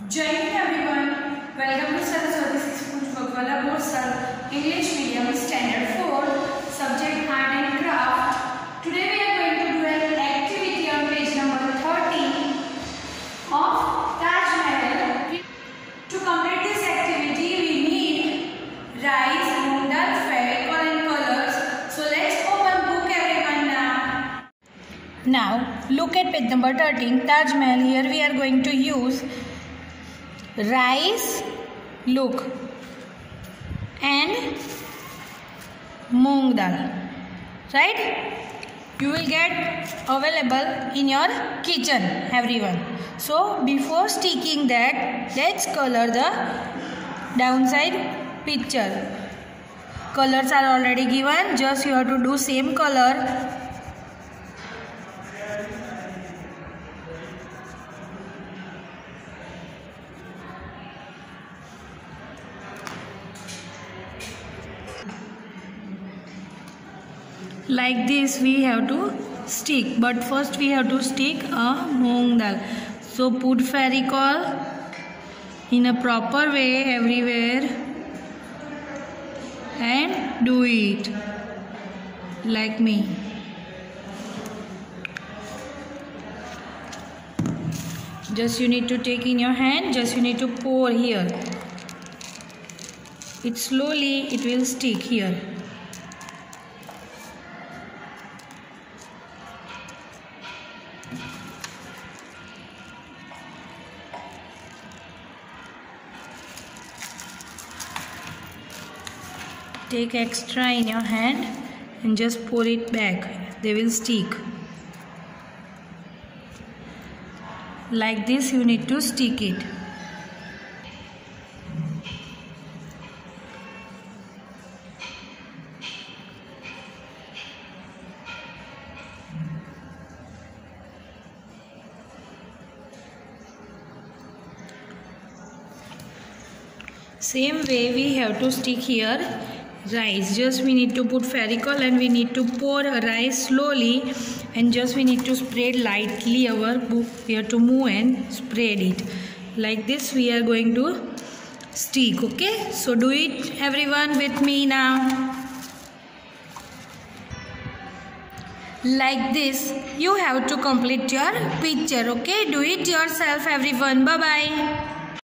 Jai Hind everyone. Welcome to Saraswati School Bagwala Borsal English Medium Standard 4 Subject Art and Craft. Today we are going to do an activity on page number 13 of Taj Mahal. To complete this activity we need rice, moong dal, fairy and colors. So let's open book everyone now. Now look at page number 13 Taj Mahal. Here we are going to use rice, look, and moong dal, right? You will get available in your kitchen everyone. So before sticking that, let's color the downside picture. Colors are already given, just you have to do same color. Like this we have to stick, but first we have to stick a moong dal. So put Fevicol in a proper way everywhere and do it like me. Just you need to take in your hand, just you need to pour here. It slowly it will stick here. Take extra in your hand and just pour it back. They will stick. Like this you need to stick it. Same way we have to stick here rice. Just we need to put Fevicol and we need to pour rice slowly, and just we need to spread lightly our book. We have to move and spread it. Like this we are going to stick. Okay, so do it everyone with me now. Like this you have to complete your picture. Okay, do it yourself everyone. Bye bye.